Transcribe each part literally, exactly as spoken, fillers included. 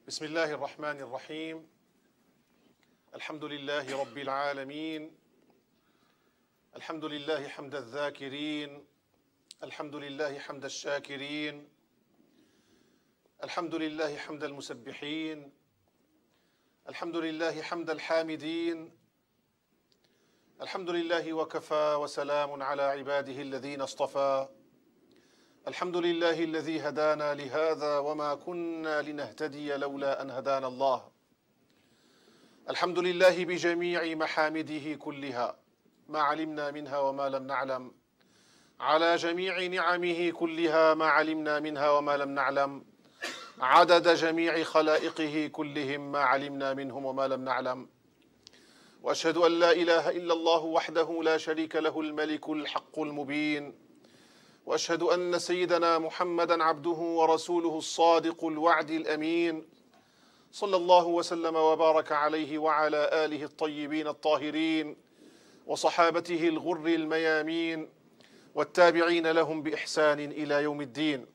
بسم الله الرحمن الرحيم. الحمد لله رب العالمين. الحمد لله حمد الذاكرين، الحمد لله حمد الشاكرين، الحمد لله حمد المسبحين، الحمد لله حمد الحامدين، الحمد لله وكفى وسلام على عباده الذين اصطفى. الحمد لله الذي هدانا لهذا وما كنا لنهتدي لولا أن هدانا الله. الحمد لله بجميع محامده كلها، ما علمنا منها وما لم نعلم، على جميع نعمه كلها، ما علمنا منها وما لم نعلم، عدد جميع خلائقه كلهم، ما علمنا منهم وما لم نعلم. وأشهد أن لا إله إلا الله وحده لا شريك له الملك الحق المبين. وأشهد أن سيدنا محمدا عبده ورسوله الصادق الوعد الأمين، صلى الله وسلم وبارك عليه وعلى آله الطيبين الطاهرين وصحابته الغر الميامين والتابعين لهم بإحسان إلى يوم الدين.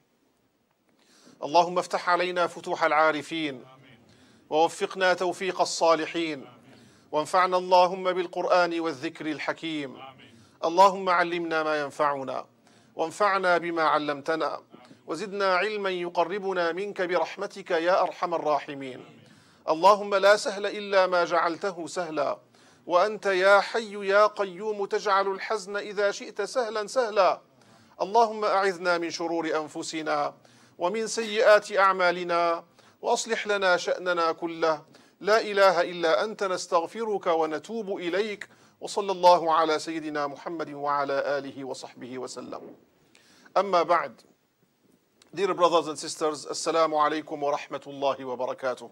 اللهم افتح علينا فتوح العارفين، ووفقنا توفيق الصالحين، وانفعنا اللهم بالقرآن والذكر الحكيم. اللهم علمنا ما ينفعنا، وانفعنا بما علمتنا، وزدنا علما يقربنا منك برحمتك يا أرحم الراحمين. اللهم لا سهل إلا ما جعلته سهلا، وأنت يا حي يا قيوم تجعل الحزن إذا شئت سهلا سهلا. اللهم أعذنا من شرور أنفسنا ومن سيئات أعمالنا، وأصلح لنا شأننا كله. لا إله إلا أنت، نستغفرك ونتوب إليك. وصلى الله على سيدنا محمد وعلى آله وصحبه وسلم. أما بعد. Dear brothers and sisters, Assalamu alaikum wa rahmatullahi wa barakatuh.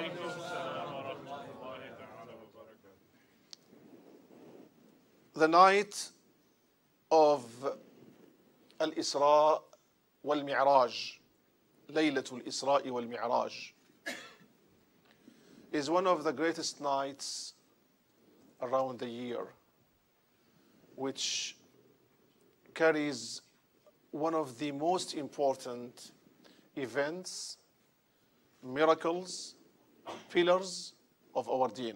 The night of Al-Isra wal-Mi'raj, Laylatul Isra wal-Mi'raj, is one of the greatest nights around the year, which carries one of the most important events, miracles, pillars of our deen.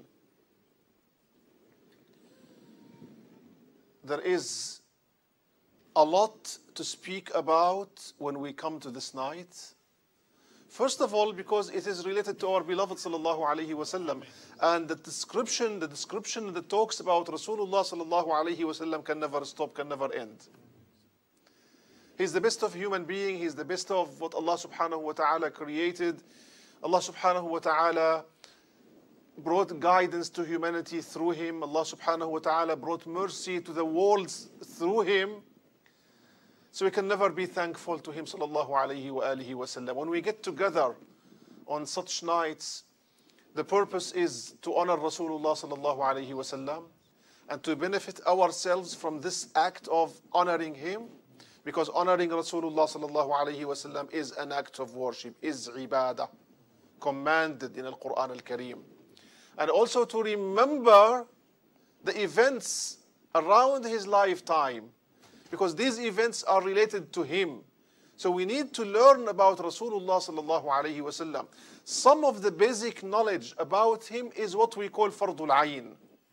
There is a lot to speak about when we come to this night. First of all, because it is related to our beloved sallallahu alaihi wasallam, and the description, the description that talks about Rasulullah sallallahu alaihi wasallam can never stop, can never end. He's the best of human being. He's the best of what Allah subhanahu wa ta'ala created. Allah subhanahu wa ta'ala brought guidance to humanity through him. Allah subhanahu wa ta'ala brought mercy to the worlds through him. So we can never be thankful to him sallallahu alayhi wa alihi wa sallam. When we get together on such nights, the purpose is to honor Rasulullah sallallahu alayhi wa sallam and to benefit ourselves from this act of honoring him. Because honoring Rasulullah sallallahu alayhi wa sallam is an act of worship, is ibadah, commanded in Al-Quran Al-Kareem. And also to remember the events around his lifetime, because these events are related to him. So we need to learn about Rasulullah sallallahu alayhi wa sallam. Some of the basic knowledge about him is what we call Fardul Ayn.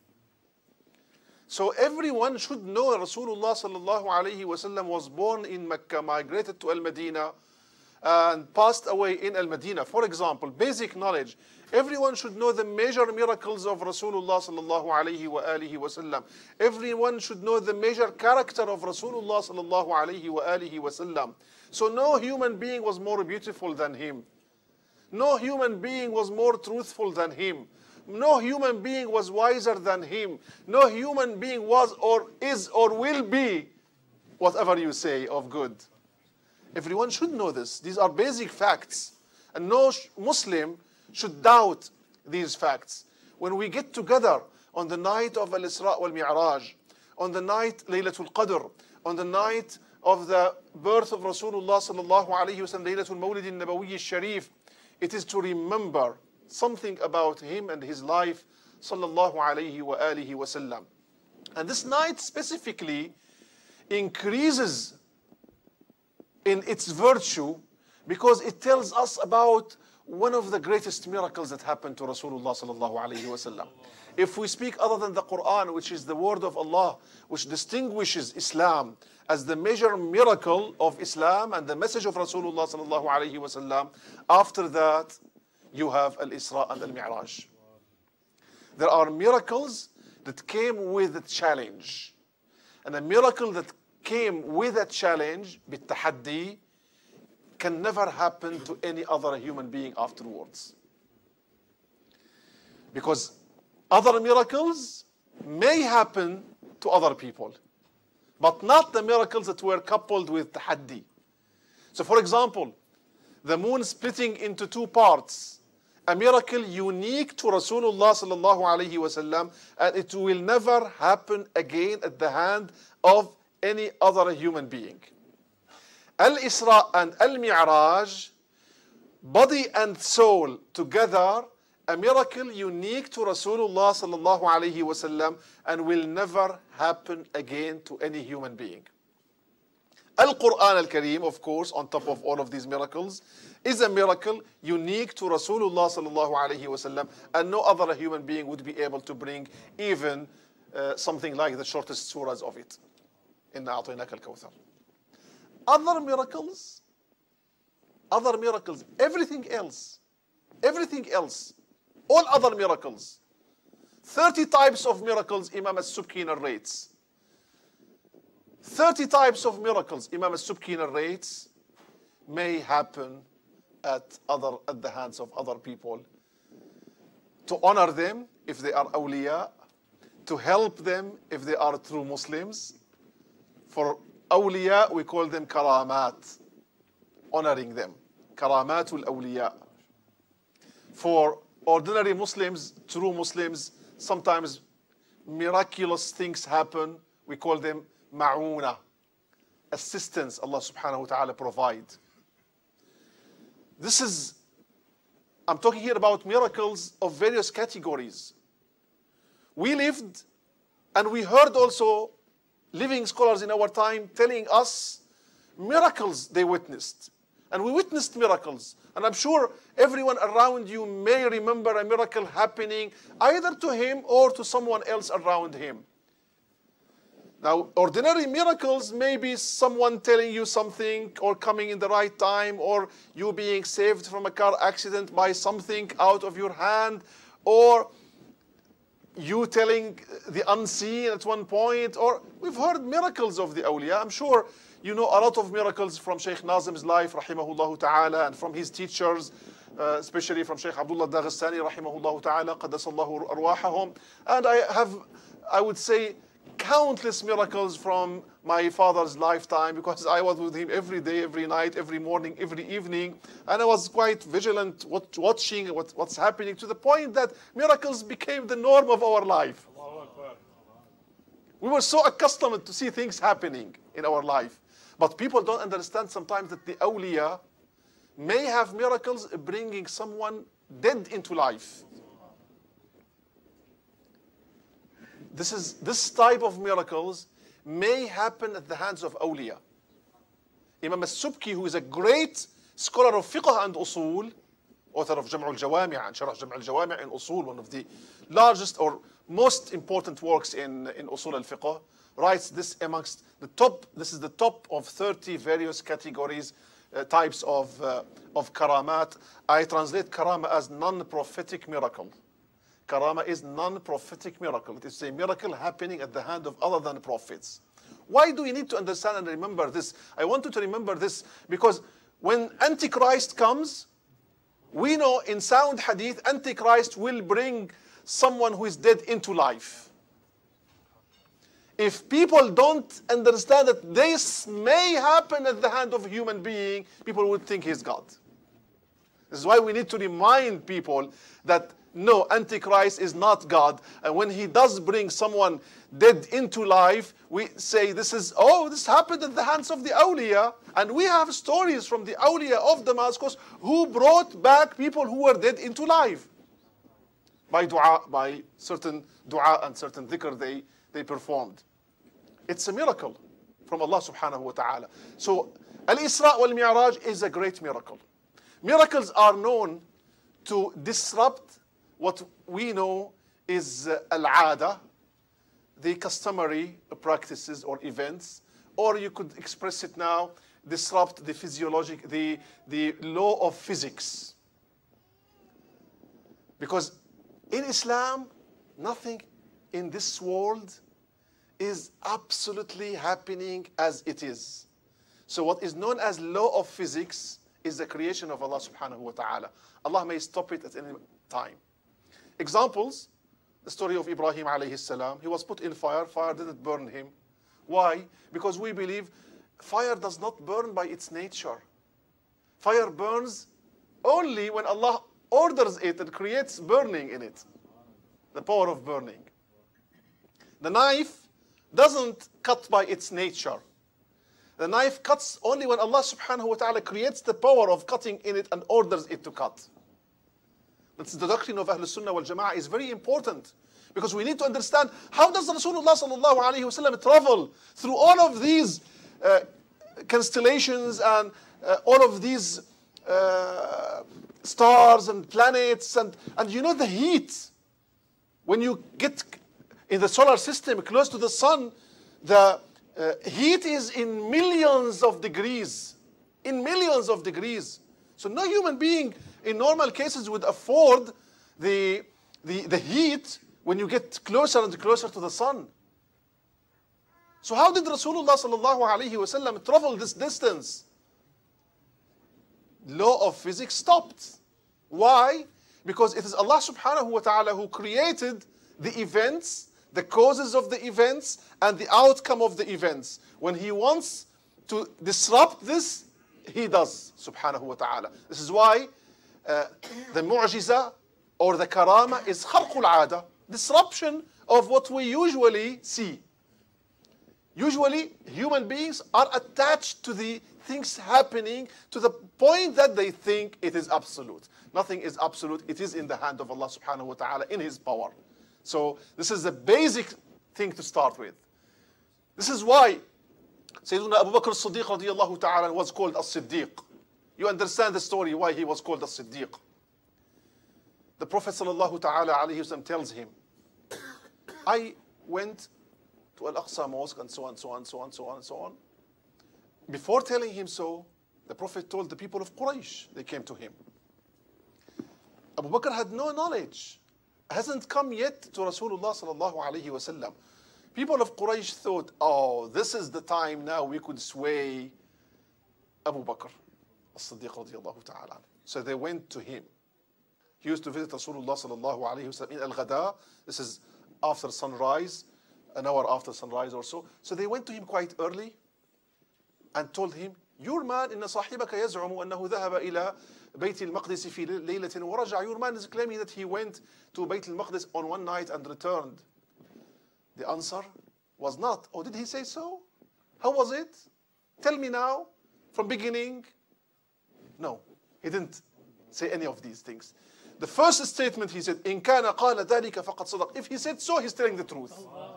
So everyone should know Rasulullah sallallahu alayhi wa sallam was born in Mecca, migrated to Al-Madinah, and passed away in Al-Madinah. For example, basic knowledge. Everyone should know the major miracles of Rasulullah sallallahu alayhi wa alihi wa sallam. Everyone should know the major character of Rasulullah sallallahu alayhi wa alihi wa sallam. So no human being was more beautiful than him. No human being was more truthful than him. No human being was wiser than him. No human being was or is or will be whatever you say of good. Everyone should know this. These are basic facts. And no Muslim should doubt these facts. When we get together on the night of Al-Isra wal-Mi'raj, on the night Laylatul Qadr, on the night of the birth of Rasulullah sallallahu alayhi wa sallam, Laylatul Mawlid al-Nabawi al-Sharif, it is to remember something about him and his life, sallallahu alayhi wa alihi wa sallam. And this night specifically increases in its virtue Because it tells us about one of the greatest miracles that happened to Rasulullah sallallahu alayhi wasallam. If we speak other than the Quran, which is the word of Allah, which distinguishes Islam as the major miracle of Islam and the message of Rasulullah sallallahu alayhi wasallam, after that you have Al-Isra and Al-Mi'raj. There are miracles that came with a challenge. And a miracle that came with a challenge, بالتحدي, can never happen to any other human being afterwards. Because other miracles may happen to other people, but not the miracles that were coupled with tahaddi. So for example, the moon splitting into two parts, a miracle unique to Rasulullah sallallahu alayhi wasallam, and it will never happen again at the hand of any other human being. Al-Isra and Al-Mi'raj, body and soul together, a miracle unique to Rasulullah sallallahu alayhi wasallam, and will never happen again to any human being. Al-Quran al-Kareem, of course, on top of all of these miracles, is a miracle unique to Rasulullah sallallahu alayhi wasallam, and no other human being would be able to bring even uh, something like the shortest surahs of it. Inna a'tainaka al-Kawthar. Other miracles, other miracles, everything else, everything else, all other miracles, thirty types of miracles Imam al-Subki narrates. thirty types of miracles Imam al-Subki narrates may happen at other at the hands of other people, to honor them if they are awliya, to help them if they are true Muslims. For awliya, we call them karamat, honoring them. Karamatul awliya. For ordinary Muslims, true Muslims, sometimes miraculous things happen. We call them ma'una, assistance Allah subhanahu wa ta'ala provide. This is, I'm talking here about miracles of various categories. We lived and we heard also living scholars in our time telling us miracles they witnessed. And we witnessed miracles. And I'm sure everyone around you may remember a miracle happening either to him or to someone else around him. Now, ordinary miracles may be someone telling you something, or coming in the right time, or you being saved from a car accident by something out of your hand, or you telling the unseen at one point, or we've heard miracles of the awliya. I'm sure you know a lot of miracles from Shaykh Nazim's life, rahimahullah ta'ala, and from his teachers, uh, especially from Shaykh Abdullah Daghestani, rahimahullah ta'ala, qaddasallahu arwahahum. And I have, I would say, countless miracles from my father's lifetime, because I was with him every day, every night, every morning, every evening, and I was quite vigilant watching what, what's happening, to the point that miracles became the norm of our life. We were so accustomed to see things happening in our life. But people don't understand sometimes that the awliya may have miracles bringing someone dead into life. This is this type of miracles may happen at the hands of awliya. Imam al-Subki, who is a great scholar of fiqh and usul, author of Jam' al-Jawami' and Sharh Jam' al-Jawami' in usul, one of the largest or most important works in, in usul al-fiqh, writes this amongst the top, this is the top of thirty various categories, uh, types of, uh, of karamat. I translate karama as non-prophetic miracle. Karama is non-prophetic miracle. It is a miracle happening at the hand of other than prophets. Why do we need to understand and remember this? I want you to remember this because when Antichrist comes, we know in sound hadith, Antichrist will bring someone who is dead into life. If people don't understand that this may happen at the hand of a human being, people would think he's God. This is why we need to remind people that no, Antichrist is not God. And when he does bring someone dead into life, we say this is, oh, this happened at the hands of the awliya. And we have stories from the awliya of Damascus who brought back people who were dead into life. By dua, by certain dua and certain dhikr they, they performed. It's a miracle from Allah subhanahu wa ta'ala. So Al-Isra wal-Mi'raj is a great miracle. Miracles are known to disrupt what we know is uh, al-'ada, the customary practices or events, or you could express it now, disrupt the physiologic, the, the law of physics. Because in Islam, nothing in this world is absolutely happening as it is. So what is known as law of physics is the creation of Allah subhanahu wa ta'ala. Allah may stop it at any time. Examples, the story of Ibrahim alayhi salam. He was put in fire, fire didn't burn him. Why? Because we believe fire does not burn by its nature. Fire burns only when Allah orders it and creates burning in it. The power of burning. The knife doesn't cut by its nature. The knife cuts only when Allah subhanahu wa ta'ala creates the power of cutting in it and orders it to cut. That's the doctrine of Ahlul Sunnah wal Jama'ah is very important. Because we need to understand, how does Rasulullah sallallahu alayhi wa sallam travel through all of these uh, constellations and uh, all of these uh, stars and planets and, and you know the heat. When you get in the solar system close to the sun, the uh, heat is in millions of degrees. In millions of degrees. So no human being in normal cases would afford the, the, the heat when you get closer and closer to the sun. So how did Rasulullah sallallahu alayhi wa sallam travel this distance? Law of physics stopped. Why? Because it is Allah subhanahu wa ta'ala who created the events, the causes of the events, and the outcome of the events. When He wants to disrupt this, He does, subhanahu wa ta'ala. This is why uh, the mu'jiza or the karama is kharqul 'ada, disruption of what we usually see. Usually, human beings are attached to the things happening to the point that they think it is absolute. Nothing is absolute. It is in the hand of Allah subhanahu wa ta'ala, in His power. So this is the basic thing to start with. This is why Sayyidina Abu Bakr as-Siddiq radiyallahu ta'ala was called as-Siddiq. You understand the story why he was called as-Siddiq. The Prophet sallallahu ta'ala alayhi wa sallam tells him, I went to Al-Aqsa Mosque and so on, so on, so on, so on, and so on. Before telling him so, the Prophet told the people of Quraysh, they came to him. Abu Bakr had no knowledge. Hasn't come yet to Rasulullah sallallahu alayhi wa sallam. People of Quraysh thought, oh, this is the time now we could sway Abu Bakr as-Siddiq radiyallahu ta'ala. So they went to him. He used to visit Rasulullah sallallahu alayhi wa sallam in Al-Ghada. This is after sunrise, an hour after sunrise or so. So they went to him quite early and told him, your man, inna sahibaka yaz'umu annahu dhahaba ila Bayt al-Maqdis fi laylatin wa raja'. Your man is claiming that he went to Bayt al-Maqdis on one night and returned. The answer was not. Oh, did he say so? How was it? Tell me now, from beginning. No, he didn't say any of these things. The first statement he said, in kana qala dhalika faqad sadaq. If he said so, he's telling the truth.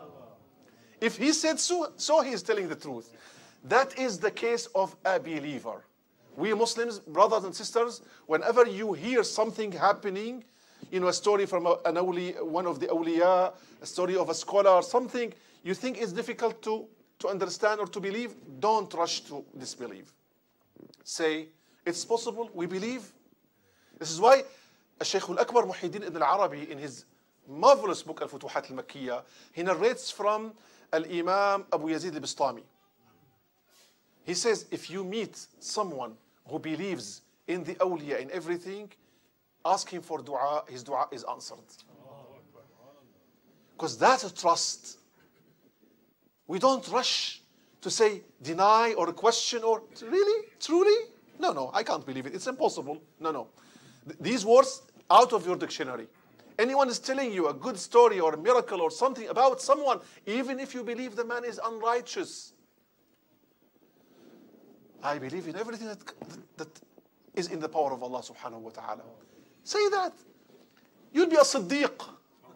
If he said so, so he is telling the truth. That is the case of a believer. We Muslims, brothers and sisters, whenever you hear something happening, you know, a story from a, an awli, one of the awliya, a story of a scholar, something you think is difficult to, to understand or to believe, don't rush to disbelieve. Say, it's possible, we believe. This is why Shaykh al-Akbar Muhyiddin ibn al-Arabi, in his marvelous book Al-Futuhat al-Makkiyah, he narrates from Al-Imam Abu Yazid al-Bistami. He says, if you meet someone who believes in the awliya, in everything, ask him for dua, his dua is answered. Because that's a trust. We don't rush to say, deny or question or, really? Truly? No, no, I can't believe it. It's impossible. No, no. Th these words out of your dictionary. Anyone is telling you a good story or a miracle or something about someone, even if you believe the man is unrighteous, I believe in everything that, that, that is in the power of Allah subhanahu wa ta'ala. Say that. You'll be a Siddiq.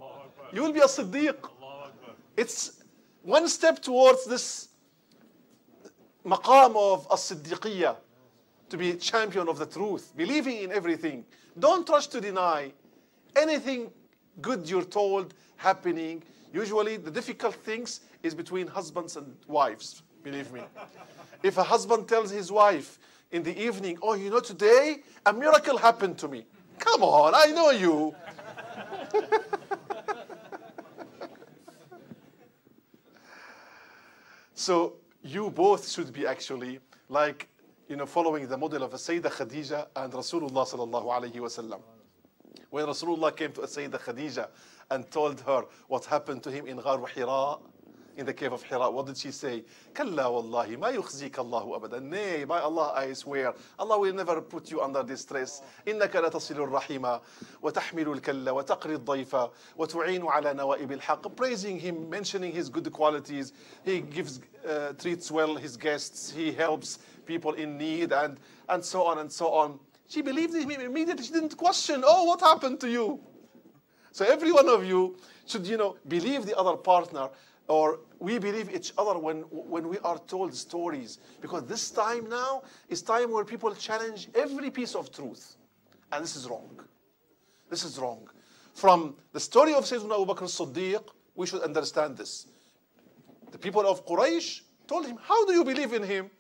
You will be a Siddiq. It's one step towards this maqam of as-siddiqiyya, to be champion of the truth, believing in everything. Don't rush to deny anything good you're told happening. Usually the difficult things is between husbands and wives, believe me. If a husband tells his wife in the evening, oh, you know, today a miracle happened to me. Come on, I know you. So you both should be actually like, you know, following the model of Sayyidah Khadija and Rasulullah sallallahu alayhi wasallam. When Rasulullah came to Sayyidah Khadija and told her what happened to him in Ghar Hira, in the cave of Hira, what did she say? Kalla wallahi ma yukhzika Allahu abadan. Nay, by Allah I swear, Allah will never put you under distress. Innaka la tasilu ar-rahima wa tahmilu al-kalla wa taqri ad-dayfa wa tu'inu ala nawa'ib al-haqq. Praising him, mentioning his good qualities. He gives, uh, treats well his guests. He helps people in need, and, and so on and so on. She believed him immediately. She didn't question, oh, what happened to you? So every one of you should, you know, believe the other partner, or we believe each other when, when we are told stories. Because this time now is time where people challenge every piece of truth. And this is wrong. This is wrong. From the story of Sayyidina Abu Bakr as-Siddiq, we should understand this. The people of Quraysh told him, how do you believe in him?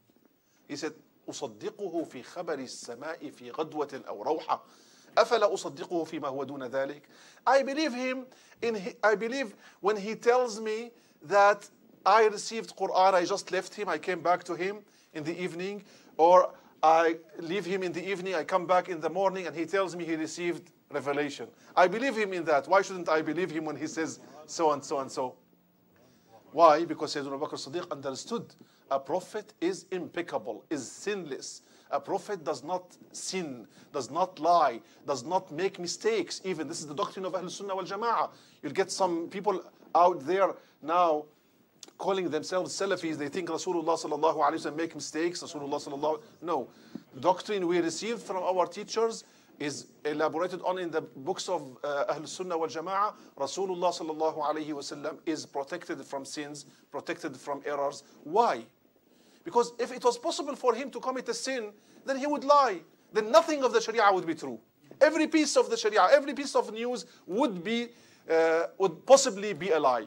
He said, أصدقه في خبر السماء في غدوة أو روحة أفلا أصدقه فيما هو دون ذلك. I believe him in he, I believe when he tells me that I received Quran, I just left him, I came back to him in the evening, or I leave him in the evening, I come back in the morning and he tells me he received revelation. I believe him in that. Why shouldn't I believe him when he says so and so and so? Why? Because Sayyidina Abu Bakr as-Siddiq understood a prophet is impeccable, is sinless. A prophet does not sin, does not lie, does not make mistakes. Even this is the doctrine of Ahlul Sunnah wal Jama'ah. You'll get some people out there now calling themselves Salafis. They think Rasulullah sallallahu alayhi wa sallam make mistakes. Rasulullah sallallahu No. The doctrine we received from our teachers is elaborated on in the books of uh, Ahlul Sunnah wal Jama'ah. Rasulullah sallallahu alayhi wa sallam is protected from sins, protected from errors. Why? Because if it was possible for him to commit a sin, then he would lie. Then nothing of the Sharia would be true. Every piece of the Sharia, every piece of news would be, uh, would possibly be a lie.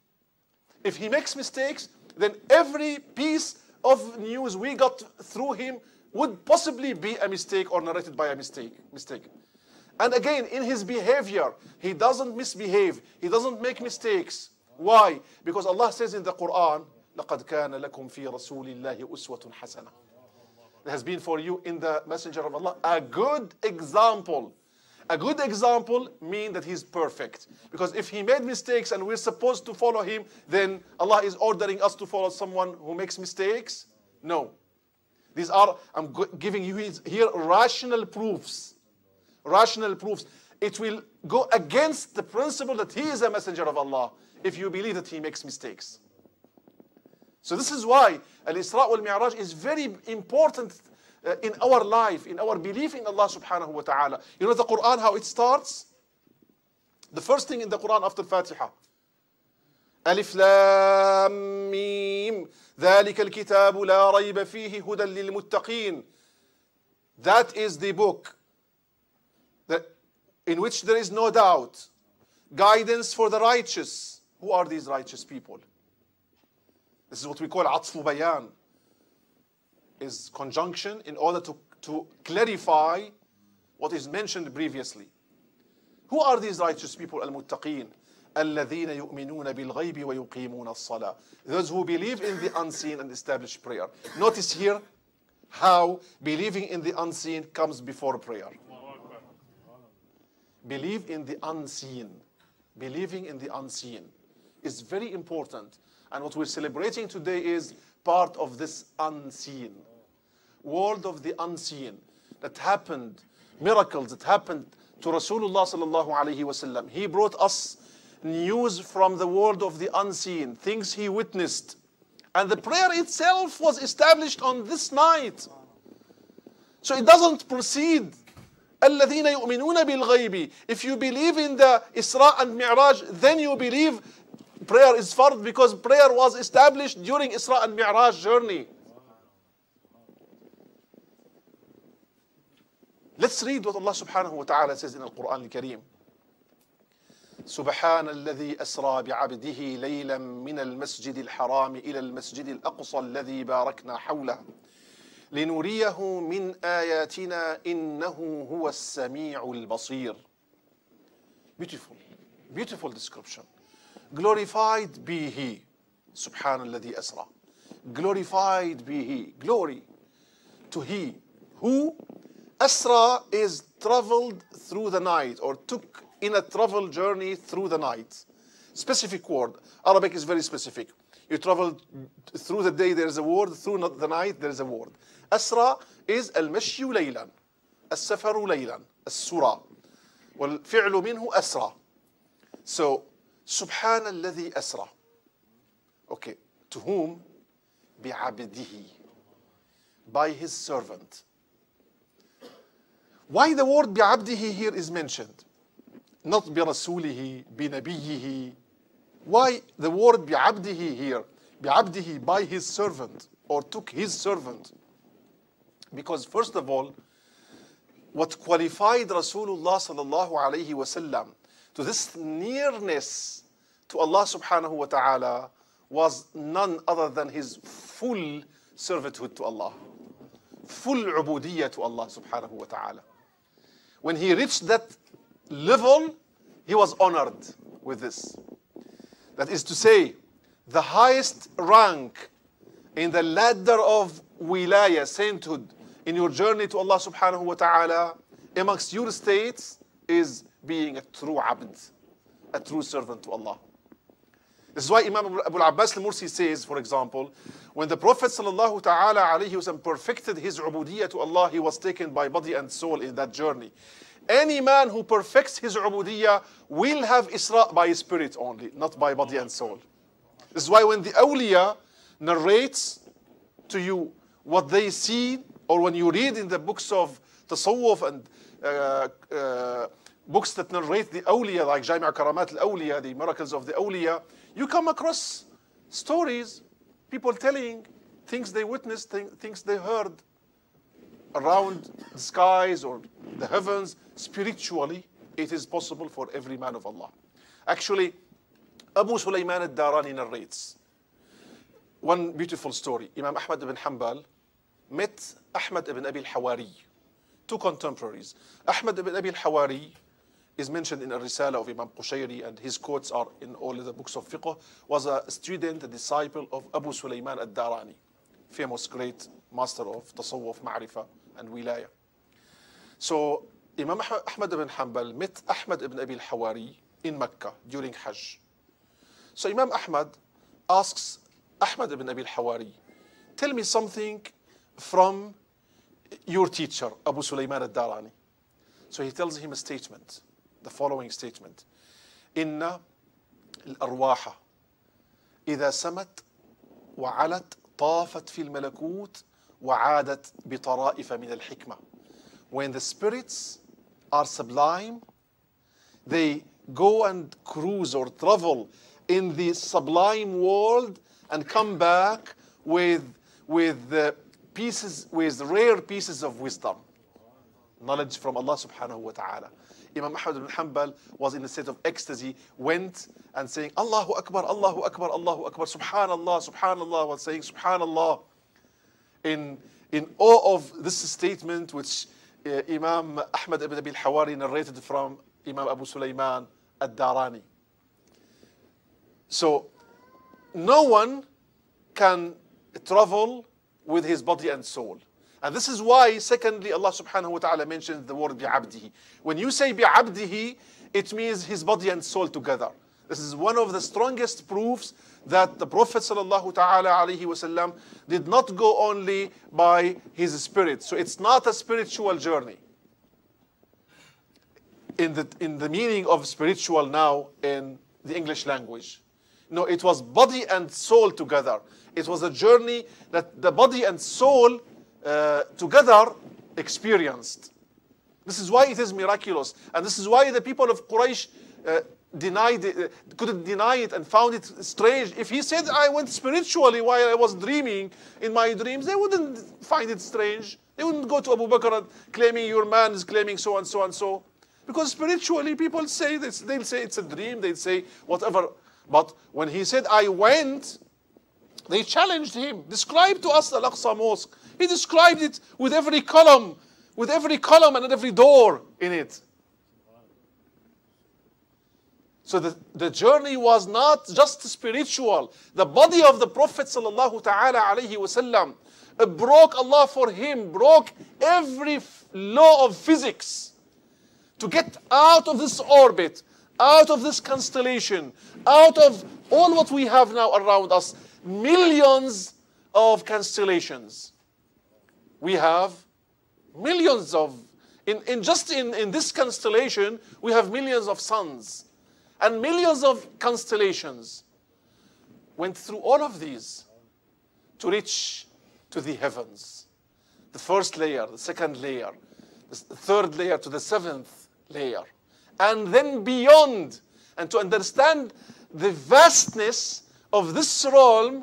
If he makes mistakes, then every piece of news we got through him would possibly be a mistake or narrated by a mistake. mistake. And again, in his behavior, he doesn't misbehave. He doesn't make mistakes. Why? Because Allah says in the Quran, لَقَدْ كَانَ لَكُمْ فِي رَسُولِ اللَّهِ أُسْوَةٌ حَسَنَةٌ. There has been for you in the Messenger of Allah a good example. A good example means that he's perfect. Because if he made mistakes and we're supposed to follow him, then Allah is ordering us to follow someone who makes mistakes? No. These are, I'm giving you here rational proofs. Rational proofs. It will go against the principle that he is a messenger of Allah if you believe that he makes mistakes. So this is why Al-Isra wal-Mi'raj is very important uh, in our life, in our belief in Allah subhanahu wa ta'ala. You know the Quran, how it starts? The first thing in the Quran after Fatiha. Alif Lam Mim. ذَلِكَ الْكِتَابُ لَا رَيْبَ فِيهِ هُدًى لِلْمُتَّقِينَ. That is the book that, in which there is no doubt. Guidance for the righteous. Who are these righteous people? This is what we call atfu bayan, is conjunction in order to, to clarify what is mentioned previously. Who are these righteous people? Al-muttaqeen. الَّذِينَ يُؤْمِنُونَ بِالْغَيْبِ وَيُقِيمُونَ الصَّلَاةِ. Those who believe in the unseen and establish prayer. Notice here how believing in the unseen comes before prayer. Believe in the unseen. Believing in the unseen is very important. And what we're celebrating today is part of this unseen. World of the unseen that happened, miracles that happened to Rasulullah sallallahu alayhi wa sallam. He brought us news from the world of the unseen, things he witnessed. And the prayer itself was established on this night. So it doesn't proceed. الَّذِينَ يُؤْمِنُونَ بِالْغَيْبِ. If you believe in the Isra and Mi'raj, then you believe prayer is fard, because prayer was established during Isra and Mi'raj journey. Let's read what Allah subhanahu wa ta'ala says in the Quran al-Kareem. سبحان الذي أسرى بعبده ليلا من المسجد الحرام إلى المسجد الأقصى الذي باركنا حوله لنريه من آياتنا إنه هو السميع البصير. Beautiful, beautiful description. Glorified be He. سبحان الذي أسرى. Glorified be He. Glory to He who Asra is traveled through the night, or took in a travel journey through the night. Specific word. Arabic is very specific. You travel through the day, there is a word. Through the night, there is a word. Asra is al-mashyu laylan. As-safaru laylan. As-surah. وَالْفِعْلُ مِنْهُ أسرى. So, سبحان الذي أسرى. Okay. To whom? بِعَبْدِهِ. By his servant. Why the word بِعَبْدِهِ here is mentioned? Not بِرَسُولِهِ, بِنَبِيِّهِ. Why the word بِعَبْدِهِ here? بِعَبْدِهِ, by his servant, or took his servant. Because first of all, what qualified Rasulullah sallallahu alayhi wa sallam to this nearness to Allah subhanahu wa ta'ala was none other than his full servitude to Allah. Full ubudiyya to Allah subhanahu wa ta'ala. When he reached that level, he was honored with this. That is to say, the highest rank in the ladder of wilaya, sainthood, in your journey to Allah subhanahu wa ta'ala, amongst your states, is being a true abd, a true servant to Allah. This is why Imam Abu al-Abbas al-Mursi says, for example, when the Prophet sallallahu ta'ala alayhi wa sallam perfected his ubudiyya to Allah, he was taken by body and soul in that journey. Any man who perfects his ubudiyya will have Isra by spirit only, not by body and soul. This is why when the awliya narrates to you what they see, or when you read in the books of tasawwuf and uh, uh, books that narrate the awliya, like Jami' Karamat al-Awliya, the miracles of the awliya, you come across stories, people telling things they witnessed, th things they heard around the skies or the heavens. Spiritually, it is possible for every man of Allah. Actually, Abu Sulaiman al-Darani narrates one beautiful story. Imam Ahmad ibn Hanbal met Ahmad ibn Abi al-Hawari, two contemporaries. Ahmad ibn Abi al-Hawari is mentioned in a risala of Imam Qushayri, and his quotes are in all of the books of fiqh, was a student, a disciple of Abu Sulaiman al-Darani, famous great master of tasawwuf, ma'rifah, and wilaya. So Imam Ahmad ibn Hanbal met Ahmad ibn Abi al-Hawari in Mecca during Hajj. So Imam Ahmad asks Ahmad ibn Abi al-Hawari, tell me something from your teacher, Abu Sulaiman al-Darani. So he tells him a statement, the following statement: Inna al-arwaha إذا سمت وعلت طافت في الملكوت وعادت بطرائف من الحكمة. When the spirits are sublime, they go and cruise or travel in the sublime world and come back with with the pieces, with rare pieces of wisdom, knowledge from Allah subhanahu wa ta'ala. Imam Ahmad ibn Hanbal was in a state of ecstasy, went and saying, Allahu Akbar, Allahu Akbar, Allahu Akbar, Subhanallah, Subhanallah, was saying Subhanallah, in, in awe of this statement which uh, Imam Ahmad ibn Abi al-Hawari narrated from Imam Abu Sulaiman al-Darani. So, no one can travel with his body and soul. And this is why, secondly, Allah subhanahu wa ta'ala mentions the word bi'abdihi. When you say bi'abdihi, it means his body and soul together. This is one of the strongest proofs that the Prophet sallallahu ta'ala alayhi wa sallam did not go only by his spirit. So it's not a spiritual journey. In the, in the meaning of spiritual now in the English language. No, it was body and soul together. It was a journey that the body and soul uh, together experienced. This is why it is miraculous. And this is why the people of Quraysh uh, denied it, couldn't deny it and found it strange. If he said, I went spiritually while I was dreaming in my dreams, they wouldn't find it strange. They wouldn't go to Abu Bakr and claiming your man is claiming so and so and so. Because spiritually people say this, they'll say it's a dream, they'll say whatever. But when he said, I went, they challenged him. Describe to us Al-Aqsa Mosque. He described it with every column, with every column and every door in it. So the, the journey was not just spiritual. The body of the Prophet sallallahu ta'ala alayhi wasallam broke, Allah for him, broke every law of physics to get out of this orbit, out of this constellation, out of all what we have now around us. Millions of constellations. We have millions of, in, in just in, in this constellation, we have millions of suns. And millions of constellations went through all of these to reach to the heavens. The first layer, the second layer, the third layer to the seventh layer. And then beyond. And to understand the vastness of this realm.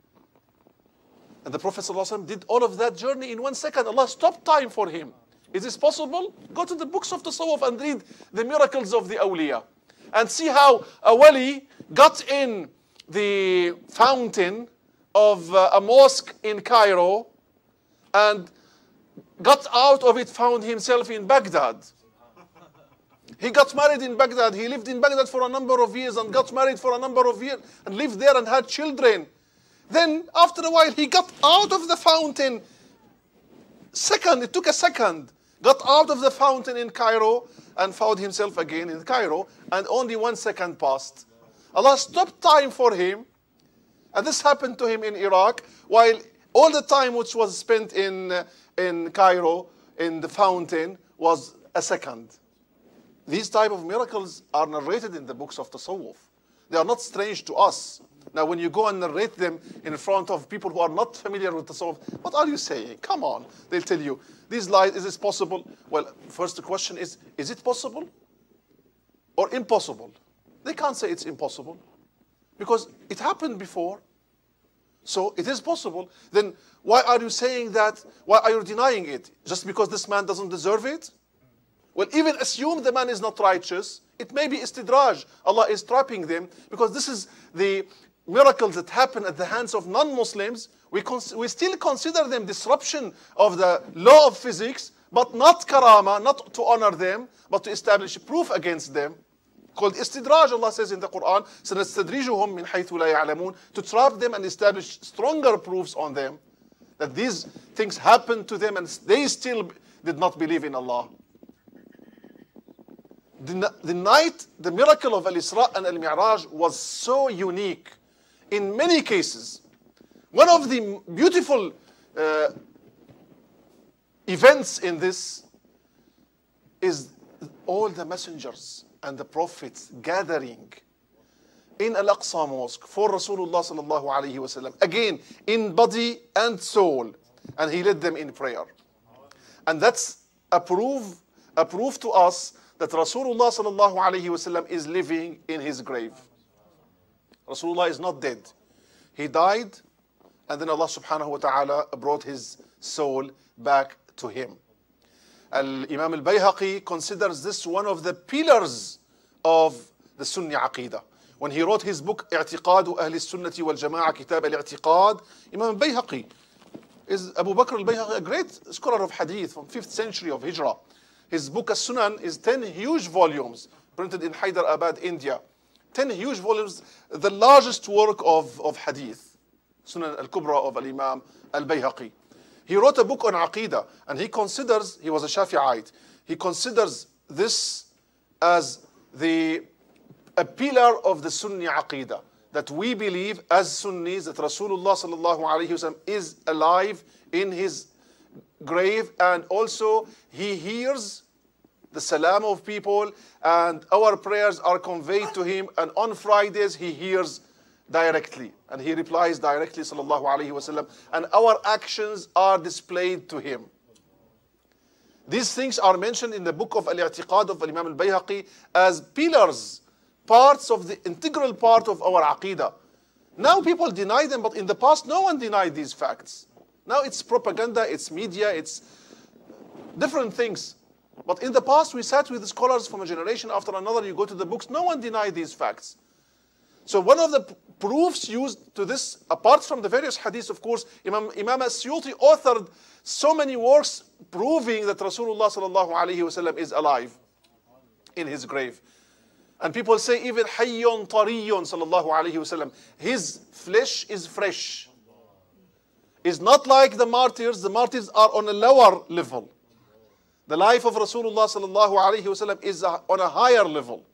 And the Prophet ﷺ did all of that journey in one second. Allah stopped time for him. Is this possible? Go to the books of Tasawwuf and read the miracles of the awliya. And see how a wali got in the fountain of uh, a mosque in Cairo and got out of it, found himself in Baghdad. He got married in Baghdad. He lived in Baghdad for a number of years and got married for a number of years and lived there and had children. Then after a while he got out of the fountain. Second, it took a second. Got out of the fountain in Cairo and found himself again in Cairo, and only one second passed. Allah stopped time for him, and this happened to him in Iraq, while all the time which was spent in, uh, in Cairo, in the fountain, was a second. These type of miracles are narrated in the books of Tasawwuf. They are not strange to us. Now when you go and narrate them in front of people who are not familiar with Tasawwuf, what are you saying? Come on. They'll tell you, these lies, is this possible? Well, first the question is, is it possible or impossible? They can't say it's impossible because it happened before. So it is possible. Then why are you saying that? Why are you denying it? Just because this man doesn't deserve it? Well, even assume the man is not righteous. It may be istidraj. Allah is trapping them because this is the miracles that happen at the hands of non-Muslims. We, we still consider them disruption of the law of physics, but not karama, not to honor them, but to establish proof against them. Called istidraj, Allah says in the Quran, سَنَسْتَدْرِجُهُمْ مِنْ حَيْثُ لَا يَعْلَمُونَ, to trap them and establish stronger proofs on them that these things happened to them and they still did not believe in Allah. The, the night, the miracle of Al-Isra and Al-Mi'raj was so unique in many cases. One of the beautiful uh, events in this is all the messengers and the prophets gathering in Al-Aqsa Mosque for Rasulullah sallallahu alayhi wa sallam. Again, in body and soul. And he led them in prayer. And that's a proof, a proof to us that Rasulullah sallallahu alayhi wa sallam is living in his grave. Rasulullah is not dead. He died, and then Allah subhanahu wa ta'ala brought his soul back to him. Al-Imam al-Bayhaqi considers this one of the pillars of the Sunni Aqidah. When he wrote his book, I'tiqadu Ahli Sunnati wal Jama'ah, Kitab al-I'tiqad, Imam al-Bayhaqi is Abu Bakr al-Bayhaqi, a great scholar of hadith from fifth century of Hijrah. His book As-Sunan is ten huge volumes, printed in Hyderabad, India. ten huge volumes, the largest work of, of hadith, Sunan al-Kubra of al-Imam al-Bayhaqi. He wrote a book on Aqidah, and he considers, he was a Shafi'ite, he considers this as the, a pillar of the Sunni Aqidah, that we believe as Sunnis that Rasulullah sallallahu alayhi wa sallam is alive in his grave, and also he hears the salam of people, and our prayers are conveyed to him, and on Fridays he hears directly, and he replies directly sallallahu alayhi wa sallam, and our actions are displayed to him. These things are mentioned in the book of Al-I'tiqad of Imam al-Bayhaqi as pillars parts of the integral part of our aqidah. Now people deny them, but in the past no one denied these facts. Now it's propaganda, it's media, it's different things. But in the past we sat with scholars from a generation after another, you go to the books, no one denied these facts. So one of the proofs used to this, apart from the various hadiths, of course, Imam, Imam As-Suyuti authored so many works proving that Rasulullah sallallahu alayhi wasallam is alive in his grave. And people say even Hayyun Tariyun sallallahu alayhi wasallam, his flesh is fresh. It's not like the martyrs. The martyrs are on a lower level. The life of Rasulullah sallallahu alayhi wasallam is on a higher level.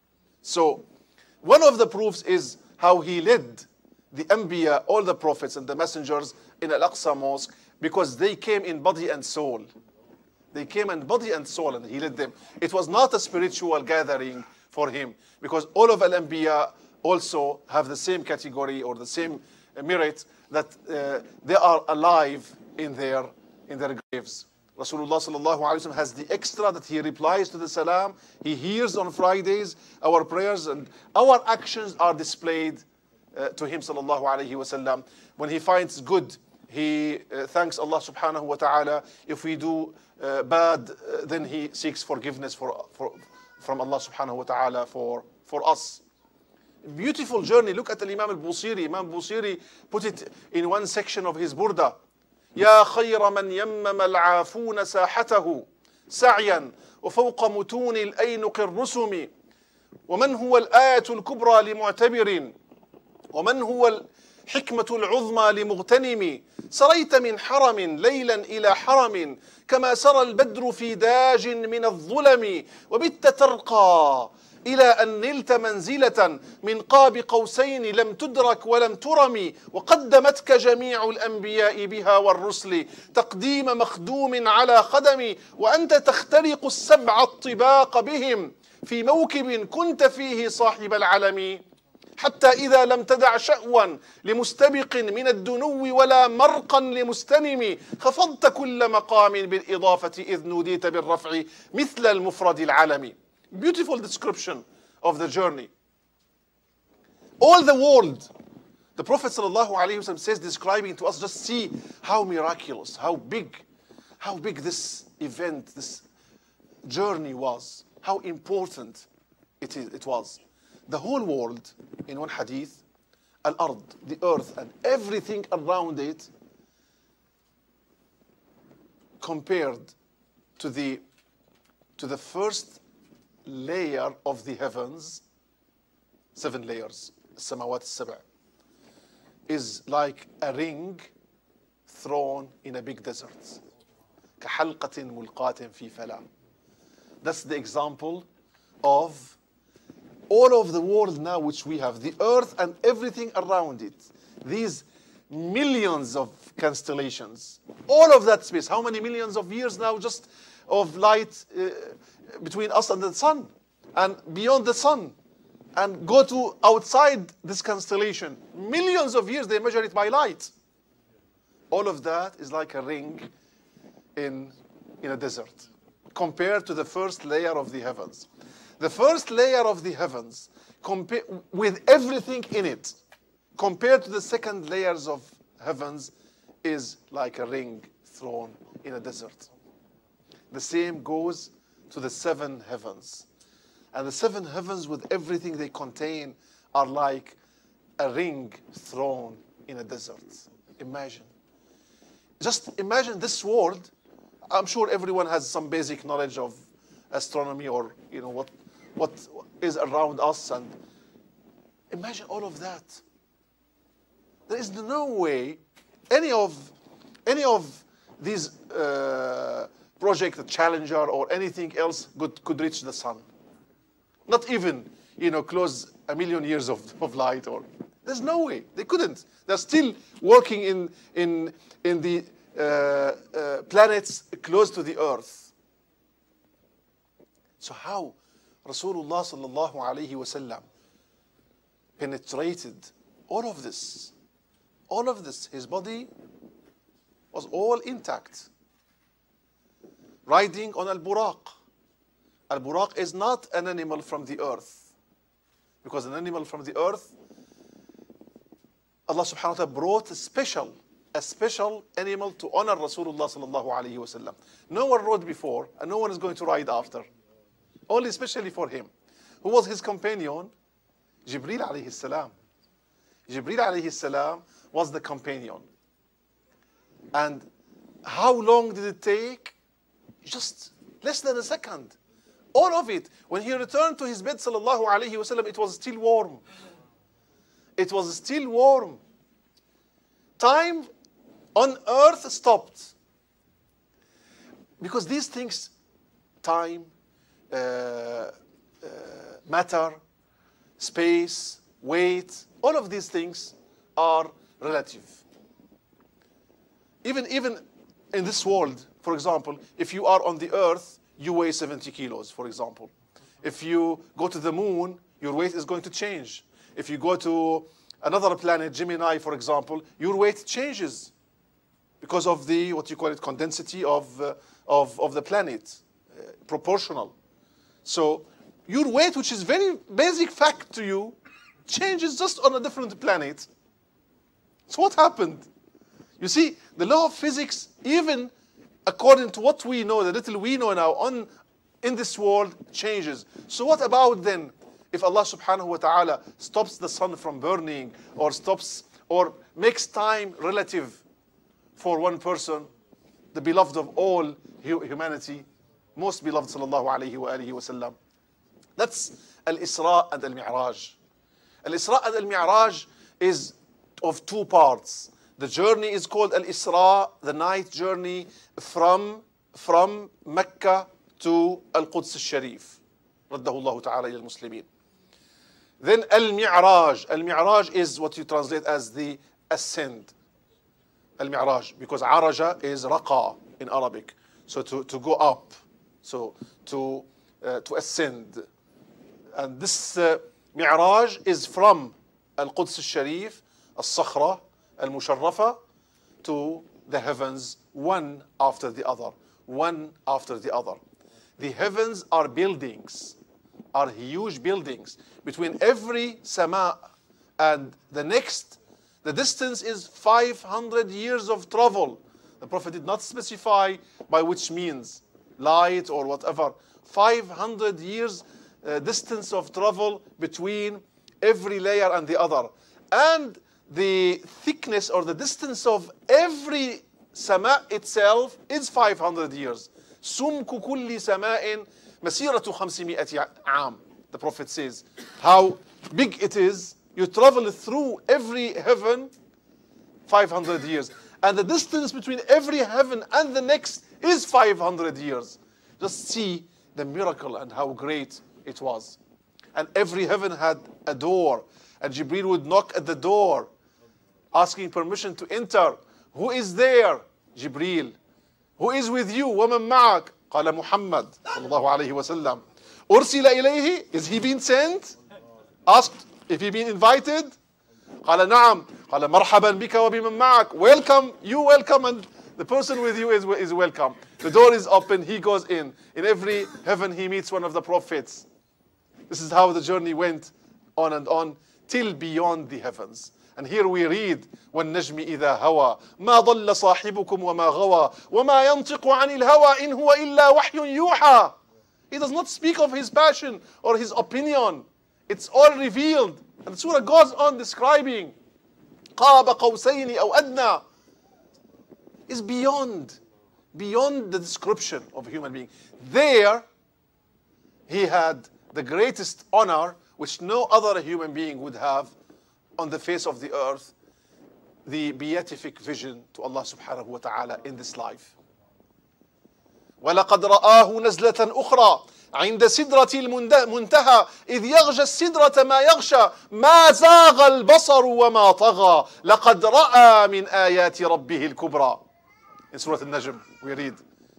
So one of the proofs is how he led the Anbiya, all the prophets and the messengers in Al-Aqsa Mosque, because they came in body and soul. They came in body and soul and he led them. It was not a spiritual gathering for him, because all of Al-Anbiya also have the same category or the same merit, that uh, they are alive in their, in their graves. Rasulullah sallallahu alayhi wa sallam has the extra that he replies to the salam. He hears on Fridays our prayers, and our actions are displayed uh, to him sallallahu alayhi wa sallam. When he finds good, he uh, thanks Allah subhanahu wa ta'ala. If we do uh, bad, uh, then he seeks forgiveness for, for, from Allah subhanahu wa ta'ala for, for us. Beautiful journey. Look at the Imam al-Busiri. Imam Busiri put it in one section of his burda. يا خير من يمم العافون ساحته سعيا وفوق متون الأينق الرسم ومن هو الآية الكبرى لمعتبر ومن هو الحكمة العظمى لمغتنم سريت من حرم ليلا إلى حرم كما سرى البدر في داج من الظلم وبت ترقى إلى أن نلت منزلة من قاب قوسين لم تدرك ولم ترم وقدمتك جميع الأنبياء بها والرسل تقديم مخدوم على خدم وأنت تخترق السبع الطباق بهم في موكب كنت فيه صاحب العلم حتى إذا لم تدع شأوا لمستبق من الدنو ولا مرقا لمستنم خفضت كل مقام بالإضافة إذ نوديت بالرفع مثل المفرد العلمي. Beautiful description of the journey. All the world, the Prophet ﷺ says, describing to us, just see how miraculous, how big, how big this event, this journey was, how important it is, it was. The whole world, in one hadith, al-ard, the earth, and everything around it, compared to the to the first layer of the heavens, seven layers, السماوات السبع, is like a ring thrown in a big desert. كحلقة ملقاة في فلاة. That's the example of all of the world now which we have, the earth and everything around it. These millions of constellations, all of that space. How many millions of years now just of light uh, between us and the sun, and beyond the sun, and go to outside this constellation. Millions of years, they measure it by light. All of that is like a ring in, in a desert, compared to the first layer of the heavens. The first layer of the heavens, with everything in it, compared to the second layers of heavens, is like a ring thrown in a desert. The same goes to the seven heavens. And the seven heavens, with everything they contain, are like a ring thrown in a desert. Imagine. Just imagine this world. I'm sure everyone has some basic knowledge of astronomy, or you know what, what is around us. And imagine all of that. There is no way any of, any of these uh, project, the Challenger or anything else could, could reach the sun. Not even, you know, close a million years of, of light. Or there's no way. They couldn't. They're still working in, in, in the uh, uh, planets close to the earth. So how Rasulullah sallallahu alayhi wasallam penetrated all of this? All of this, his body was all intact. Riding on al-buraq. Al-buraq is not an animal from the earth. because an animal from the earth, Allah subhanahu wa ta'ala brought a special, a special animal to honor Rasulullah sallallahu alayhi wa sallam. No one rode before, and no one is going to ride after. Only especially for him. Who was his companion? Jibreel alayhi salam. Jibreel alayhi salam was the companion. And how long did it take? Just less than a second. All of it. When he returned to his bed, sallallahu alayhi wasallam, it was still warm. It was still warm. Time on earth stopped. Because these things, time, uh, uh, matter, space, weight, all of these things are relative. Even, even in this world, for example, if you are on the earth, you weigh seventy kilos, for example. If you go to the moon, your weight is going to change. If you go to another planet, Gemini, for example, your weight changes because of the, what you call it, condensity of, uh, of, of the planet, uh, proportional. So your weight, which is very basic fact to you, changes just on a different planet. So what happened? You see, the law of physics, even according to what we know, the little we know now on in this world, changes. So what about then if Allah subhanahu wa ta'ala stops the sun from burning, or stops or makes time relative for one person, the beloved of all humanity, most beloved sallallahu alayhi wa alihi wa sallam? That's Al-Isra and Al-Mi'raj. Al-Isra and Al-Mi'raj is of two parts. The journey is called Al-Isra, the night journey from, from Mecca to Al-Quds al-Sharif. رده الله تعالى إلى المسلمين. Then Al-Mi'raj. Al-Mi'raj is what you translate as the ascend. Al-Mi'raj, because Araja is Raqa in Arabic. So to, to go up, so to, uh, to ascend. And this uh, Mi'raj is from Al-Quds al-Sharif, Al-Sakhra, Al-Musharrafa, to the heavens, one after the other, one after the other. The heavens are buildings, are huge buildings. Between every sama and the next, the distance is five hundred years of travel. The Prophet did not specify by which means, light or whatever. five hundred years uh, distance of travel between every layer and the other. And the thickness or the distance of every sama itself is five hundred years. سُمْكُ كُلِّ سَمَاءٍ مَسِيرَةُ خَمْسِمِائَةِ عَامٍ. The Prophet says how big it is. You travel through every heaven five hundred years. And the distance between every heaven and the next is five hundred years. Just see the miracle and how great it was. And every heaven had a door. And Jibreel would knock at the door, asking permission to enter. Who is there? Jibreel. Who is with you? وَمَن مَعَكَ? قال محمد صلى الله عليه وسلم. أرسل إليه? Is he being sent? Asked if he been invited. قال نعم. قال مرحبا بك وبمن معك. Welcome, you welcome, and the person with you is, is welcome. The door is open, he goes in. In every heaven he meets one of the prophets. This is how the journey went on and on till beyond the heavens. And here we read وَالنَّجْمِ إِذَا هَوَى مَا ضَلَّ صَاحِبُكُمْ وَمَا غَوَى وَمَا يَنْطِقُ عَنِ الْهَوَى إِنْ هُوَ إِلَّا وَحْيٌ يُوحَى. He does not speak of his passion or his opinion. It's all revealed. And the surah goes on describing قَابَ قَوْسَيْنِ أَوْ أَدْنَى. Is beyond, beyond the description of a human being. There, he had the greatest honor which no other human being would have on the face of the earth, the beatific vision to Allah subhanahu wa ta'ala in this life. وَلَقَدْ رَآهُ نَزْلَةً أُخْرَى عند سدرة المنتهى إذ يغشى السدرة ما يغشى ما زاغ البصر وما طغى لقد رأى من آيات ربه الكبرى. In Surah Al-Najm we read.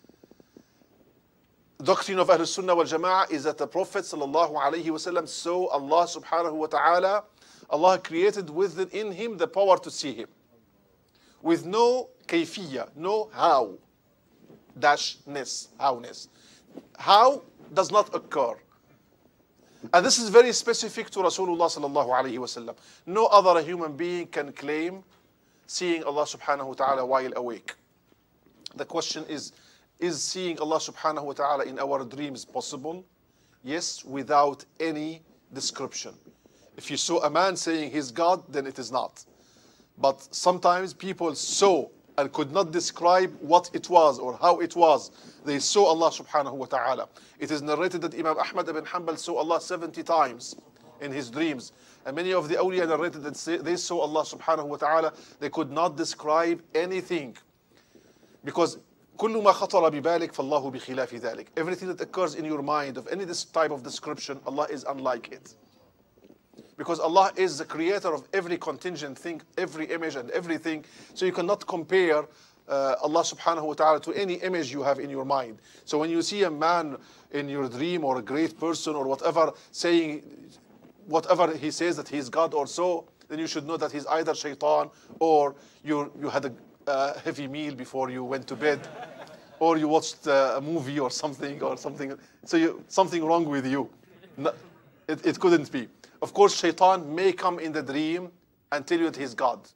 The doctrine of Ahlul Sunnah wal Jama'ah is that the Prophet sallallahu alayhi wa sallam saw Allah subhanahu wa ta'ala. Allah created within him the power to see him. With no kayfiyya, no how. Dashness, howness. How does not occur. And this is very specific to Rasulullah sallallahu alayhi wa sallam. No other human being can claim seeing Allah subhanahu wa ta'ala while awake. The question is, is seeing Allah subhanahu wa ta'ala in our dreams possible? Yes, without any description. If you saw a man saying he's God, then it is not. But sometimes people saw and could not describe what it was or how it was. They saw Allah subhanahu wa ta'ala. It is narrated that Imam Ahmad ibn Hanbal saw Allah seventy times in his dreams. And many of the awliya narrated that they saw Allah subhanahu wa ta'ala. They could not describe anything. Because كل ما خطر ببالك فالله بخلاف ذلك. Everything that occurs in your mind of any this type of description, Allah is unlike it. Because Allah is the creator of every contingent thing, every image and everything. So you cannot compare uh, Allah subhanahu wa ta'ala to any image you have in your mind. So when you see a man in your dream or a great person or whatever saying whatever he says that he's God or so, then you should know that he's either shaitan or you, you had a uh, heavy meal before you went to bed or you watched uh, a movie or something or something. So you, something wrong with you. No, it, it couldn't be. Of course, shaitan may come in the dream and tell you that he's God.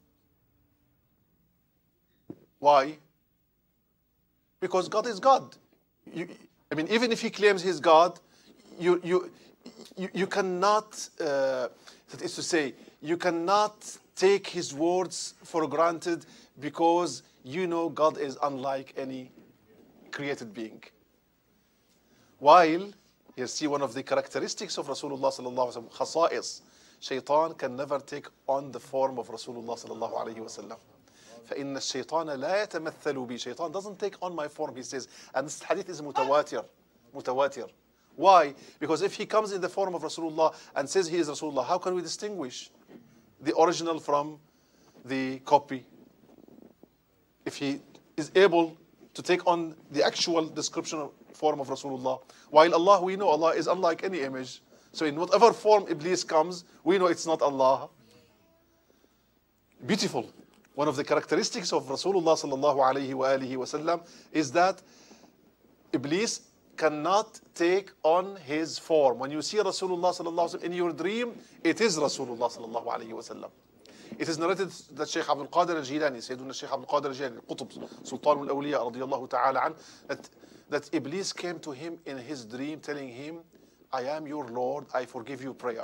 Why? Because God is God. You, I mean, even if he claims he's God, you, you, you, you cannot, uh, that is to say, you cannot take his words for granted because you know God is unlike any created being. While, you see one of the characteristics of Rasulullah sallallahu alaihi wasallam, khasa'is, shaitan can never take on the form of Rasulullah sallallahu alaihi wasallam. فإن الشيطان لا يتمثل بي. Shaitan doesn't take on my form, he says. And this hadith is mutawatir. Mutawatir. Why? Because if he comes in the form of Rasulullah and says he is Rasulullah, how can we distinguish the original from the copy? If he is able to take on the actual description of form of Rasulullah. While Allah, we know Allah is unlike any image. So in whatever form Iblis comes, we know it's not Allah. Beautiful. One of the characteristics of Rasulullah sallallahu alayhi wa alihi wa sallam is that Iblis cannot take on his form. When you see Rasulullah sallallahu alayhi wa sallam in your dream, it is Rasulullah sallallahu alayhi wa sallam. It is narrated that Shaykh Abdul Qadir al-Jilani, Sayyiduna Shaykh Abdul Qadir al-Jilani, Qutb, Sultan al-Awliya, radiyallahu ta'ala an, that, that Iblis came to him in his dream telling him, I am your Lord, I forgive you prayer.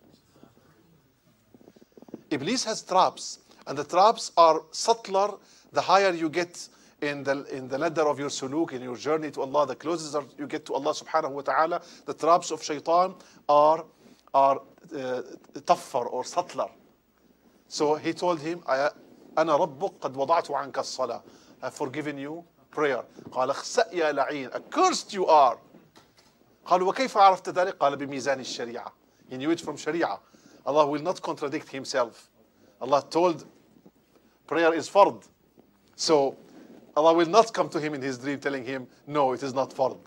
Iblis has traps, and the traps are subtler the higher you get in the, in the ladder of your suluk, in your journey to Allah, the closer you get to Allah subhanahu wa ta'ala, the traps of shaitan are, are uh, tougher or subtler. So he told him, أنا ربك قد وضعت عنك الصلاة. I've forgiven you prayer. قال اخسأ يا لعين. Accursed you are. قالوا وكيف عرفت ذلك؟ قال بميزان الشريعة. He knew it from Sharia. Allah will not contradict himself. Allah told prayer is fard. So Allah will not come to him in his dream telling him, no, it is not fard.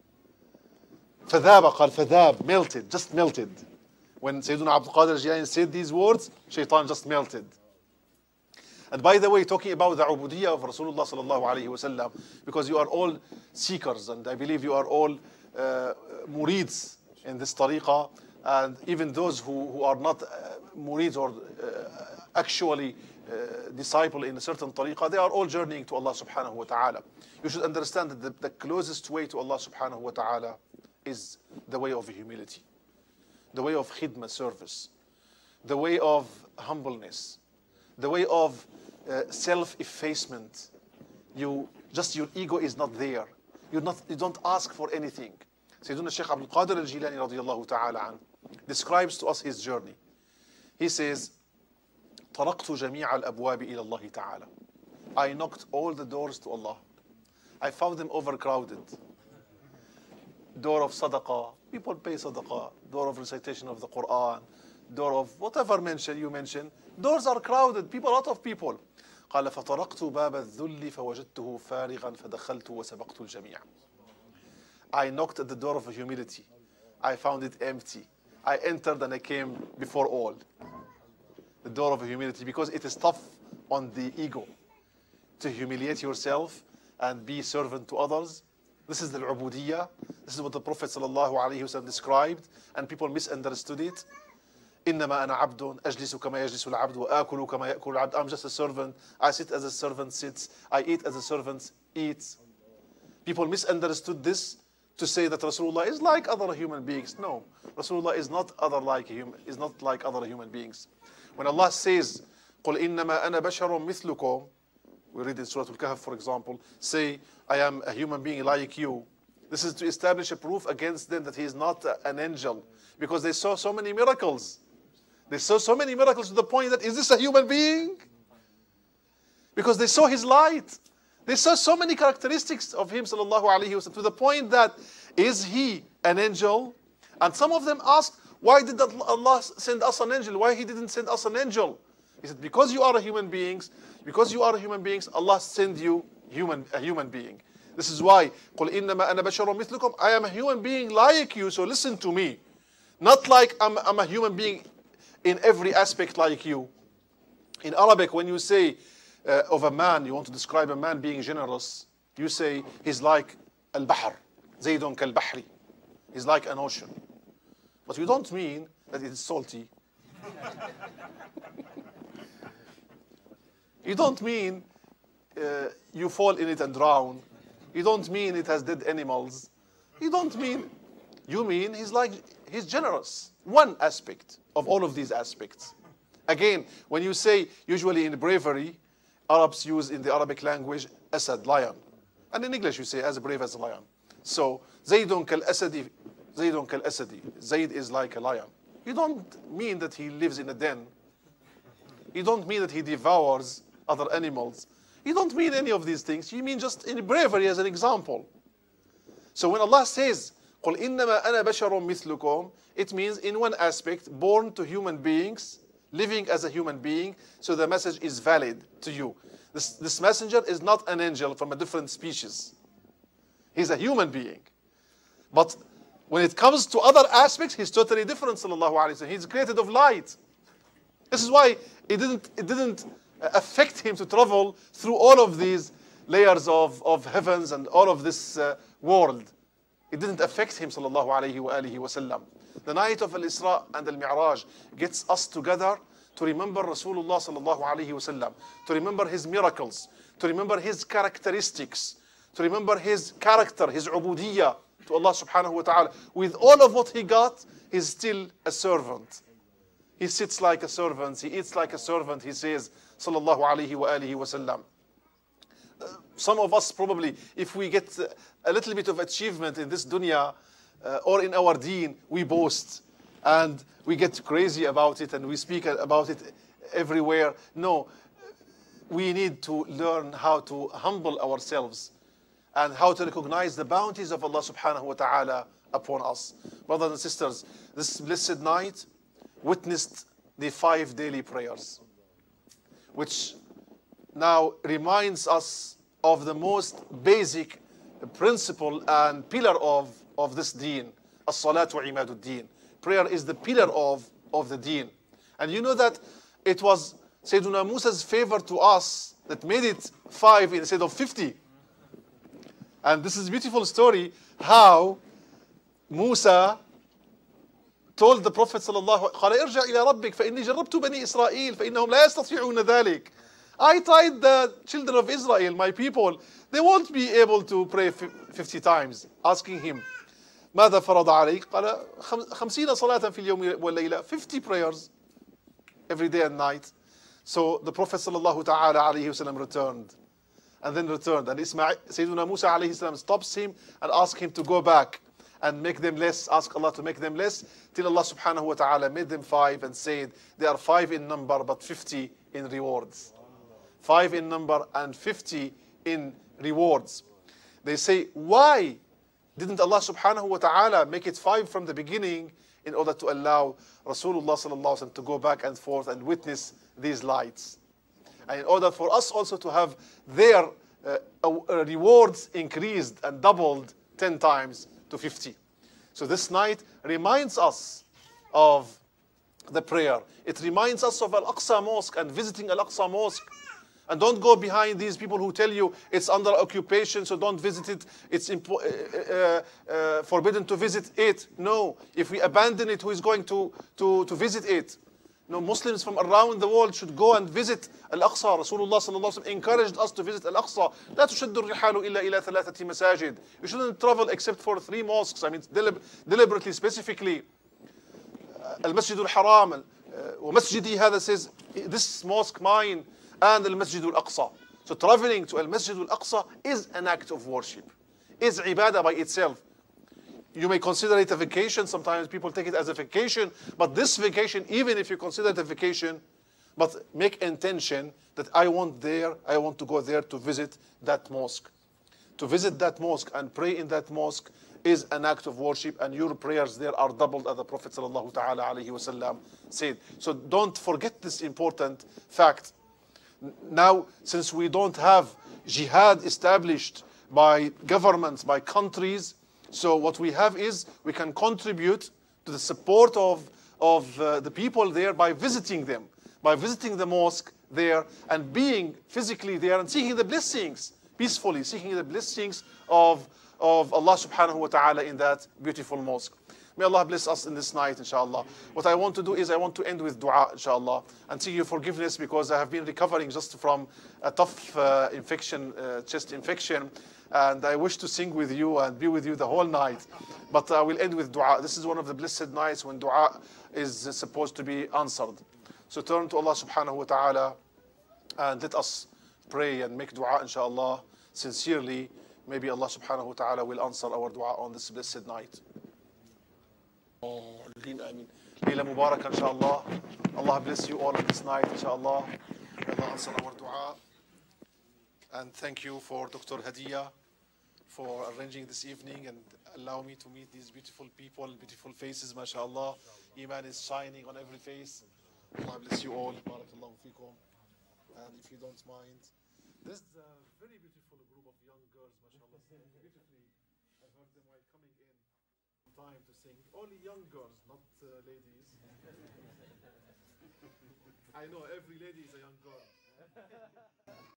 فذاب قال فذاب, melted, just melted. When Sayyiduna Abdul Qadir al-Jilani said these words, shaitan just melted. And by the way, talking about the ubudiyyah of Rasulullah sallallahu alayhi wa sallam, because you are all seekers, and I believe you are all uh, murids in this tariqah, and even those who, who are not uh, murids or uh, actually uh, disciple in a certain tariqah, they are all journeying to Allah subhanahu wa ta'ala. You should understand that the, the closest way to Allah subhanahu wa ta'ala is the way of humility, the way of khidmah, service, the way of humbleness, the way of uh, self-effacement. You just your ego is not there. You're not. You don't ask for anything. Sayyiduna Shaykh Abdul Qadir al-Jilani radiyallahu ta'ala an describes to us his journey. He says, طرقت جميع الأبواب إلى الله تعالى. I knocked all the doors to Allah. I found them overcrowded. Door of sadaqah, people pay sadaqah. Door of recitation of the Quran, door of whatever mention you mention. Doors are crowded, people, a lot of people. قال فطرقت باب الذل فوجدته فارغا فدخلت وسبقت الجميع. I knocked at the door of humility. I found it empty. I entered and I came before all. The door of humility, because it is tough on the ego to humiliate yourself and be servant to others. This is the ubudiyya. This is what the Prophet sallallahu alaihi wasallam described, and people misunderstood it. إنما أنا عبد أجلس كما يجلس العبد وآكل كما يأكل العبد. I'm just a servant. I sit as a servant sits. I eat as a servant eats. People misunderstood this to say that Rasulullah is like other human beings. No, Rasulullah is not other like human, is not like other human beings. When Allah says, قُلْ إِنَّمَا أَنَا بَشَرٌ مِثْلُكُمْ, we read in Surah Al-Kahf, for example, say, I am a human being like you. This is to establish a proof against them that he is not an angel, because they saw so many miracles. They saw so many miracles to the point that, is this a human being? Because they saw his light. They saw so many characteristics of him, sallallahu alaihi wasallam, to the point that, is he an angel? And some of them asked, why did Allah send us an angel? Why he didn't send us an angel? He said, because you are a human beings, because you are a human beings, Allah send you human, a human being. This is why, قُلْ إِنَّمَا أَنَا بَشَرٌ مِثْلُكُمْ, I am a human being like you, so listen to me. Not like I'm, I'm a human being in every aspect like you. In Arabic, when you say uh, of a man, you want to describe a man being generous, you say he's like al-bahr, zaydun kal-bahri. He's like an ocean. But you don't mean that it's salty. You don't mean uh, you fall in it and drown. You don't mean it has dead animals. You don't mean, you mean he's like, he's generous. One aspect of all of these aspects. Again, when you say, usually in bravery, Arabs use in the Arabic language, Asad, lion. And in English you say, as brave as a lion. So, Zaydun kal-asadi, Zaydun kal-asadi. Zayd is like a lion. You don't mean that he lives in a den. You don't mean that he devours other animals. You don't mean any of these things. You mean just in bravery as an example. So when Allah says, قُلْ إِنَّمَا أَنَا بَشَرٌ مِثْلُكُمْ, it means in one aspect, born to human beings, living as a human being, so the message is valid to you. This, this messenger is not an angel from a different species. He's a human being. But when it comes to other aspects, he's totally different, sallallahu alaihi wasallam. He's created of light. This is why it didn't, it didn't affect him to travel through all of these layers of, of heavens and all of this uh, world. It didn't affect him, sallallahu alayhi wa alihi wa sallam. The night of Al-Isra and Al-Mi'raj gets us together to remember Rasulullah sallallahu alayhi wa sallam, to remember his miracles, to remember his characteristics, to remember his character, his ubudiyya to Allah subhanahu wa ta'ala. With all of what he got, he's still a servant. He sits like a servant, he eats like a servant, he says, sallallahu alayhi wa alihi wa sallam. Some of us probably, if we get a little bit of achievement in this dunya uh, or in our deen, we boast and we get crazy about it and we speak about it everywhere. No, we need to learn how to humble ourselves and how to recognize the bounties of Allah subhanahu wa ta'ala upon us. Brothers and sisters, this blessed night witnessed the five daily prayers, which now reminds us of the most basic principle and pillar of, of this deen, as-salatu imadud-deen. Prayer is the pillar of, of the deen. And you know that it was Sayyiduna Musa's favor to us that made it five instead of fifty. And this is a beautiful story how Musa told the Prophet sallallahu قال ارجع إلى ربك فإني جربت بني إسرائيل فإنهم لا يستطيعون ذلك. I tried the children of Israel, my people, they won't be able to pray fifty times. Asking him, ماذا فرض عليك؟ قال خمسين صلاة في اليوم والليلة. fifty prayers every day and night. So the Prophet sallallahu ta'ala alayhi wasallam returned. And then returned. And Ismail, Sayyiduna Musa alayhi salam stops him and asks him to go back and make them less, ask Allah to make them less, till Allah subhanahu wa ta'ala made them five and said, they are five in number but fifty in rewards. Five in number and fifty in rewards. They say, why didn't Allah subhanahu wa ta'ala make it five from the beginning in order to allow Rasulullah sallallahu alaihi wasallam to go back and forth and witness these lights? And in order for us also to have their uh, uh, rewards increased and doubled ten times to fifty. So this night reminds us of the prayer. It reminds us of Al-Aqsa Mosque and visiting Al-Aqsa Mosque. And don't go behind these people who tell you it's under occupation, so don't visit it. It's impo- uh, uh, uh, forbidden to visit it. No, if we abandon it, who is going to, to, to visit it? No, Muslims from around the world should go and visit Al-Aqsa. Rasulullah sallallahu alaihi wasallam encouraged us to visit Al-Aqsa. لا تشد الرحال إلا إلى ثلاثة مساجد. You shouldn't travel except for three mosques. I mean, delib- deliberately, specifically. Al-Masjid al-Haram, uh, ومسجدي هذا says, this mosque mine, and Al-Masjid al-Aqsa. So traveling to Al-Masjid al-Aqsa is an act of worship, is ibadah by itself. You may consider it a vacation. Sometimes people take it as a vacation. But this vacation, even if you consider it a vacation, but make intention that I want there, I want to go there to visit that mosque. To visit that mosque and pray in that mosque is an act of worship, and your prayers there are doubled, as the Prophet sallallahu ta'ala alayhi wasallam said. So don't forget this important fact. Now, since we don't have jihad established by governments, by countries, so what we have is we can contribute to the support of, of uh, the people there by visiting them, by visiting the mosque there and being physically there and seeking the blessings, peacefully seeking the blessings of, of Allah subhanahu wa ta'ala in that beautiful mosque. May Allah bless us in this night, inshallah. What I want to do is I want to end with dua, inshallah, and seek your forgiveness because I have been recovering just from a tough uh, infection, uh, chest infection, and I wish to sing with you and be with you the whole night. But I will end with dua. This is one of the blessed nights when dua is supposed to be answered. So turn to Allah subhanahu wa ta'ala and let us pray and make dua, inshallah, sincerely. Maybe Allah subhanahu wa ta'ala will answer our dua on this blessed night. Ameen. Layla Mubarak, inshallah. Allah bless you all on this night, inshallah. Allah answer our dua. And thank you for Doctor Hadiya for arranging this evening and allow me to meet these beautiful people, beautiful faces, mashallah. Iman is shining on every face. Allah bless you all. Barakallahu feekum. And if you don't mind, this is a very beautiful group of young girls, mashallah, singing beautifully. I heard them while coming in. Time to sing. Only young girls, not uh, ladies. I know every lady is a young girl.